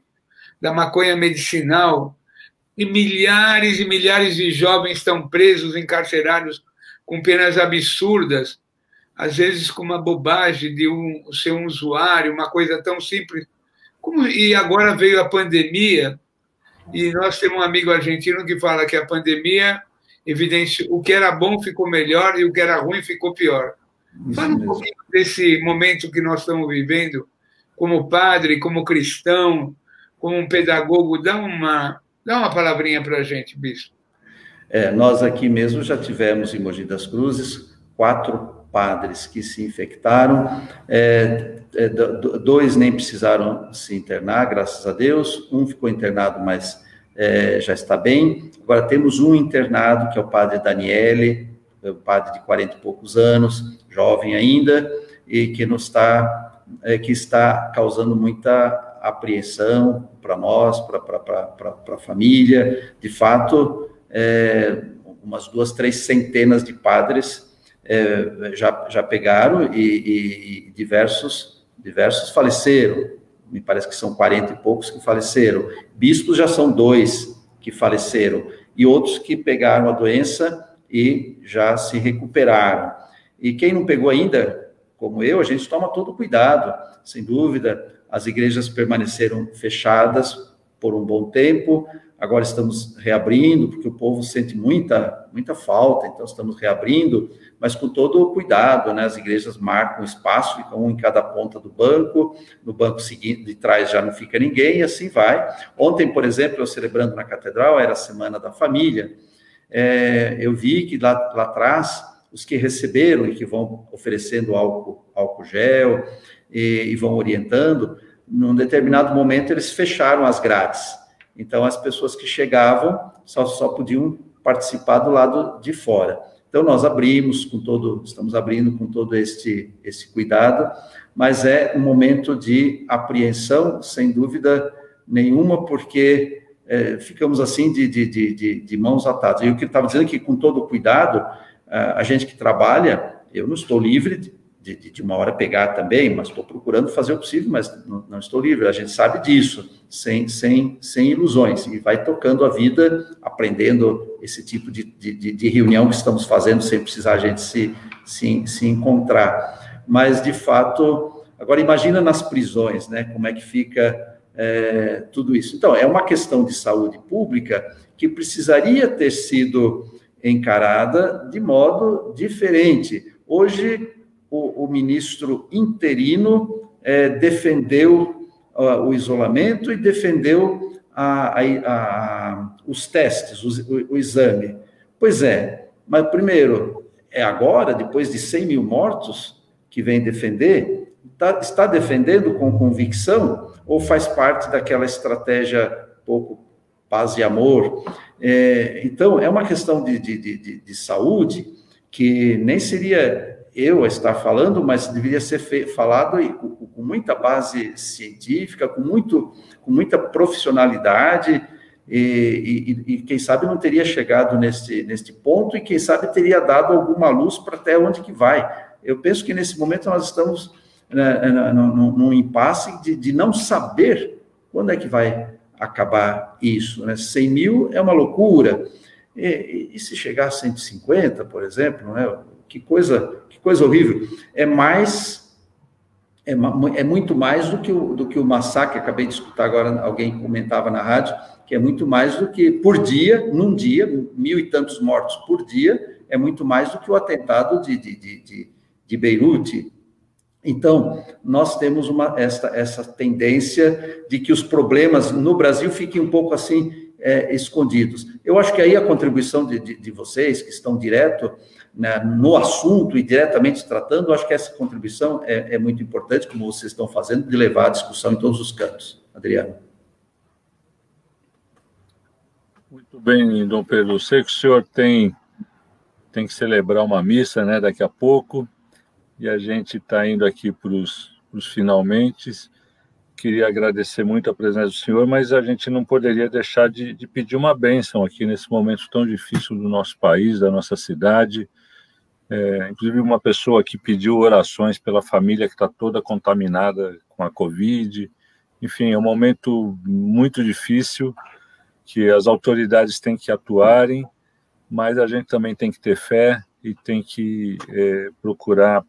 B: medicinal, e milhares de jovens estão presos, encarcerados, com penas absurdas, às vezes com uma bobagem de ser um usuário, uma coisa tão simples. E agora veio a pandemia, e nós temos um amigo argentino que fala que a pandemia evidenciou o que era bom ficou melhor e o que era ruim ficou pior. Fala um pouquinho desse momento que nós estamos vivendo, como padre, como cristão, como um pedagogo. Dá uma palavrinha para a gente, bispo.
C: Nós aqui mesmo já tivemos em Mogi das Cruzes 4 padres que se infectaram, 2 nem precisaram se internar, graças a Deus, 1 ficou internado, mas já está bem. Agora temos um internado, que é o padre Daniele, um padre de 40 e poucos anos, jovem ainda, e que está causando muita apreensão para nós, para a família. De fato, umas 2, 3 centenas de padres já pegaram, e diversos faleceram. Me parece que são 40 e poucos que faleceram. Bispos já são 2 que faleceram, e outros que pegaram a doença e já se recuperaram. E quem não pegou ainda, como eu, a gente toma todo cuidado, sem dúvida. As igrejas permaneceram fechadas por um bom tempo, agora estamos reabrindo, porque o povo sente muita falta, então estamos reabrindo, mas com todo o cuidado, né? As igrejas marcam espaço, ficam um em cada ponta do banco, no banco seguinte, de trás já não fica ninguém, e assim vai. Ontem, por exemplo, eu celebrando na catedral, era a Semana da Família, eu vi que lá atrás, os que receberam e que vão oferecendo álcool gel e vão orientando, num determinado momento eles fecharam as grades. Então, as pessoas que chegavam só podiam participar do lado de fora. Então, nós estamos abrindo com todo esse cuidado, mas é um momento de apreensão, sem dúvida nenhuma, porque ficamos assim de mãos atadas. E o que eu estava dizendo é que, com todo cuidado, a gente que trabalha, eu não estou livre de uma hora pegar também, mas estou procurando fazer o possível, mas não estou livre, a gente sabe disso, sem ilusões, e vai tocando a vida, aprendendo esse tipo de reunião que estamos fazendo, sem precisar a gente se encontrar. Mas, de fato, agora imagina nas prisões, né, como é que fica tudo isso. Então, é uma questão de saúde pública que precisaria ter sido encarada de modo diferente. Hoje, o ministro interino defendeu o isolamento e defendeu os testes, o exame. Pois mas primeiro, agora, depois de 100 mil mortos, que vem defender, está defendendo com convicção, ou faz parte daquela estratégia pouco paz e amor? Então, é uma questão de saúde que nem seria eu a estar falando, mas deveria ser falado com muita base científica, com muita profissionalidade, e quem sabe não teria chegado neste ponto, e quem sabe teria dado alguma luz para até onde que vai. Eu penso que nesse momento nós estamos num impasse de não saber quando é que vai acabar isso, né? 100 mil é uma loucura, e se chegar a 150, por exemplo, né? Que coisa horrível. É muito mais do que o massacre. Acabei de escutar agora, alguém comentava na rádio, que é muito mais do que, por dia, num dia, 1.000 e tantos mortos por dia, é muito mais do que o atentado de Beirute. Então, nós temos essa tendência de que os problemas no Brasil fiquem um pouco assim, escondidos. Eu acho que aí a contribuição de vocês, que estão direto, né, no assunto e diretamente tratando, eu acho que essa contribuição é muito importante, como vocês estão fazendo, de levar a discussão em todos os cantos. Adriano.
A: Muito bem, Dom Pedro. Eu sei que o senhor tem que celebrar uma missa, né, daqui a pouco, e a gente está indo aqui para os finalmente. Queria agradecer muito a presença do senhor, mas a gente não poderia deixar de pedir uma bênção aqui nesse momento tão difícil do nosso país, da nossa cidade. Inclusive, uma pessoa que pediu orações pela família que está toda contaminada com a Covid. Enfim, é um momento muito difícil, que as autoridades têm que atuarem, mas a gente também tem que ter fé e tem que procurar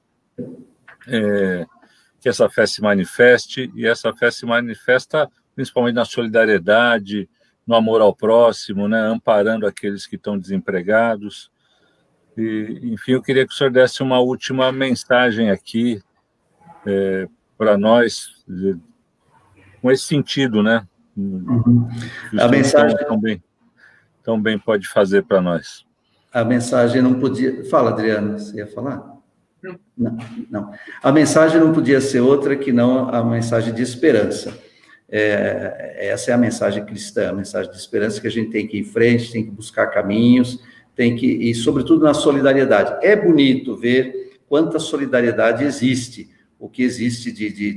A: que essa fé se manifeste, e essa fé se manifesta principalmente na solidariedade, no amor ao próximo, né, amparando aqueles que estão desempregados. E, enfim, eu queria que o senhor desse uma última mensagem aqui para nós, com esse sentido, né?
C: Uhum. A mensagem
A: tão bem pode fazer para nós.
C: A mensagem não podia... Fala, Adriano, você ia falar? Não. A mensagem não podia ser outra que não a mensagem de esperança. Essa é a mensagem cristã, a mensagem de esperança, que a gente tem que ir em frente, tem que buscar caminhos, e sobretudo na solidariedade. É bonito ver quanta solidariedade existe, o que existe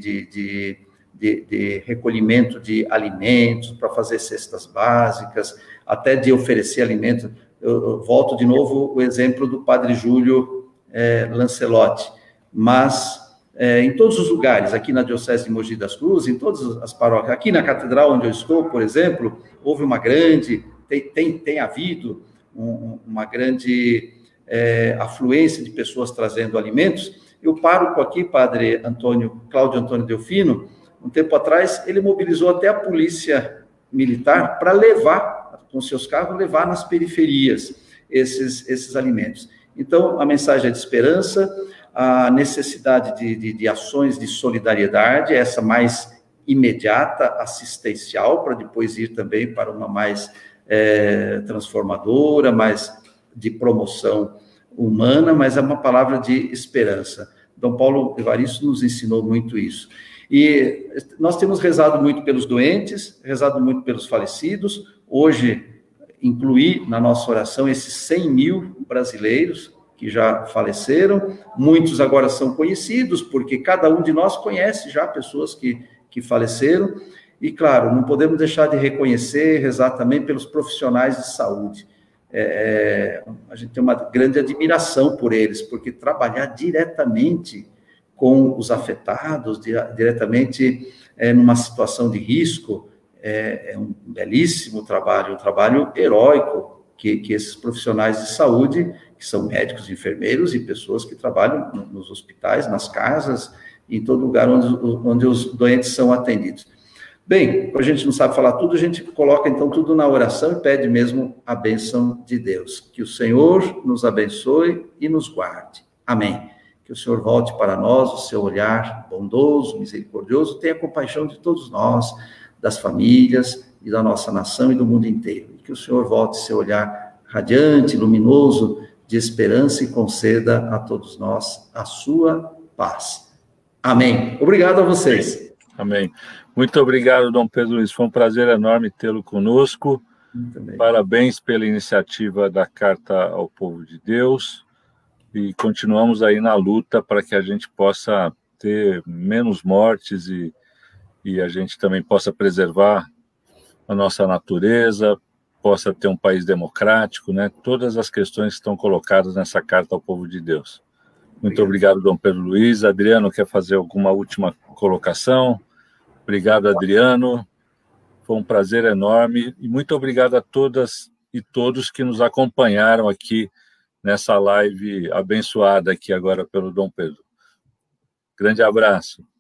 C: de recolhimento de alimentos, para fazer cestas básicas, até de oferecer alimentos. Eu volto de novo o exemplo do Padre Júlio Lancelotti, mas em todos os lugares, aqui na Diocese de Mogi das Cruzes, em todas as paróquias, aqui na Catedral onde eu estou, por exemplo, houve uma grande, tem havido uma grande afluência de pessoas trazendo alimentos. E o pároco aqui, Padre Cláudio Antônio Delfino, um tempo atrás, ele mobilizou até a polícia militar para levar, com seus carros, levar nas periferias esses alimentos. Então, a mensagem é de esperança, a necessidade de ações de solidariedade, essa mais imediata, assistencial, para depois ir também para uma mais transformadora, mais de promoção humana, mas é uma palavra de esperança. Dom Paulo Evaristo nos ensinou muito isso. E nós temos rezado muito pelos doentes, rezado muito pelos falecidos. Hoje, incluí na nossa oração esses 100 mil brasileiros que já faleceram. Muitos agora são conhecidos, porque cada um de nós conhece já pessoas que faleceram. E, claro, não podemos deixar de reconhecer, rezar também pelos profissionais de saúde. A gente tem uma grande admiração por eles, porque trabalhar diretamente com os afetados, diretamente numa situação de risco, é um belíssimo trabalho, um trabalho heróico que esses profissionais de saúde, que são médicos, enfermeiros e pessoas que trabalham nos hospitais, nas casas, em todo lugar onde os doentes são atendidos. Bem, a gente não sabe falar tudo, a gente coloca então tudo na oração e pede mesmo a bênção de Deus. Que o Senhor nos abençoe e nos guarde. Amém. Que o Senhor volte para nós o seu olhar bondoso, misericordioso, tenha compaixão de todos nós, das famílias e da nossa nação e do mundo inteiro. E que o Senhor volte seu olhar radiante, luminoso, de esperança e conceda a todos nós a sua paz. Amém. Obrigado a vocês.
A: Amém. Muito obrigado, Dom Pedro Luiz. Foi um prazer enorme tê-lo conosco. Parabéns pela iniciativa da Carta ao Povo de Deus. E continuamos aí na luta para que a gente possa ter menos mortes e a gente também possa preservar a nossa natureza, possa ter um país democrático, né? Todas as questões que estão colocadas nessa carta ao povo de Deus. Muito obrigado, Dom Pedro Luiz. Adriano, quer fazer alguma última colocação? Obrigado, Adriano. Foi um prazer enorme. E muito obrigado a todas e todos que nos acompanharam aqui nessa live abençoada aqui agora pelo Dom Pedro. Grande abraço.